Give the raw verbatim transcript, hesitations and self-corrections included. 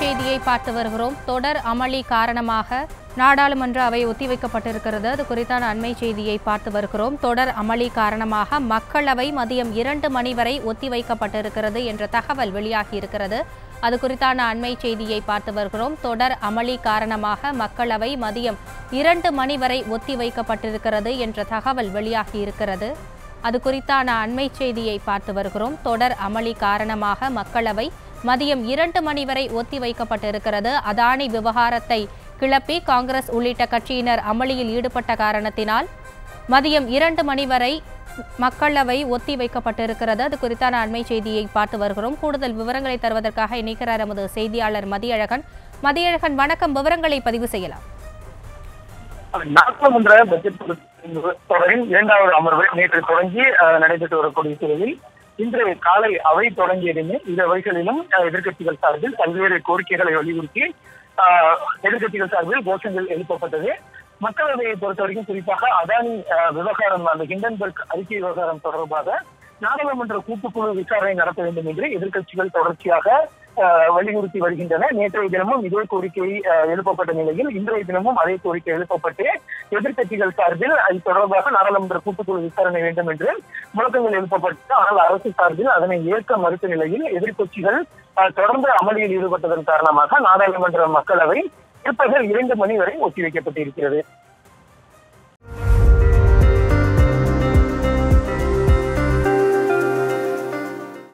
செய்தியை பார்த்து வருகிறோம். தொடர் அமளி காரணமாக நாடாளுமன்ற அவை ஒத்திவைக்கப்பட்டிருக்கிறது. அது குறித்தான அண்மை செய்தியை பார்த்து வருகிறோம். தொடர் அமளி காரணமாக மக்களவை மதியம் இரண்டு மணி வரை ஒத்திவைக்கப்பட்டிருக்கிறது என்ற தகவல் வெளியாகி இருக்கிறது. அது குறித்தான அண்மை செய்தியை பார்த்து வருகிறோம். தொடர் அமளி காரணமாக மக்களவை மதியம் இரண்டு மணி வரை ஒத்திவைக்கப்பட்டிருக்கிறது என்ற தகவல் வெளியாகி இருக்கிறது. அது குறித்தான அண்மை செய்தியை பார்த்து வருகிறோம். தொடர் அமளி காரணமாக மக்களவை மதியம் இரண்டு மணி வரை ஒத்திவைக்கப்பட்டிருக்கிறது. அதானி விவகாரத்தை கிளப்பி காங்கிரஸ் உள்ளிட்ட கட்சியினர் அமளியில் ஈடுபட்ட காரணத்தினால் மதியம் இரண்டு மணி வரை மக்களவை ஒத்திவைக்கப்பட்டிருக்கிறது. அது குறித்தான அண்மை செய்தியை பார்த்து வருகிறோம். கூடுதல் விவரங்களை தருவதற்காக இணைக்கிறார் நமது செய்தியாளர் மதியழகன். மதியழகன், வணக்கம். விவரங்களை பதிவு செய்யலாம். நாடாளுமன்ற பட்ஜெட் தொடரின் இரண்டாவது அமர்வு நேற்று தொடங்கி நடைபெற்று வரக்கூடிய சூழலில் இன்று காலை அவை தொடங்கியதுமே இரு அவைகளிலும் எதிர்க்கட்சிகள் சார்பில் பல்வேறு கோரிக்கைகளை வலியுறுத்தி எதிர்க்கட்சிகள் சார்பில் கோஷங்கள் எழுப்பப்பட்டது. மக்களவையை பொறுத்தவரைக்கும் குறிப்பாக அதானி விவகாரம், அந்த ஹிண்டன்பர்க் அறிக்கை விவகாரம் தொடர்பாக நாடாளுமன்ற கூட்டுக்குழு விசாரணை நடத்த வேண்டும் என்று எதிர்க்கட்சிகள் தொடர்ச்சியாக வலியுறுத்தி வருகின்றன. நேற்றைய தினமும் இதே கோரிக்கை எழுப்பப்பட்ட நிலையில் இன்றைய தினமும் அதே கோரிக்கை எழுப்பப்பட்டு எதிர்க்கட்சிகள் சார்பில் அது தொடர்பாக நாடாளுமன்ற கூட்டுக்குழு விசாரணை வேண்டும் என்று முழக்கங்கள் எழுப்பப்பட்டு, ஆனால் அரசு சார்பில் அதனை ஏற்க மறுத்த நிலையில் எதிர்க்கட்சிகள் தொடர்ந்து அமளியில் ஈடுபட்டதன் காரணமாக நாடாளுமன்ற மக்களவை பிற்பகல் இரண்டு மணி வரை ஒத்திவைக்கப்பட்டிருக்கிறது.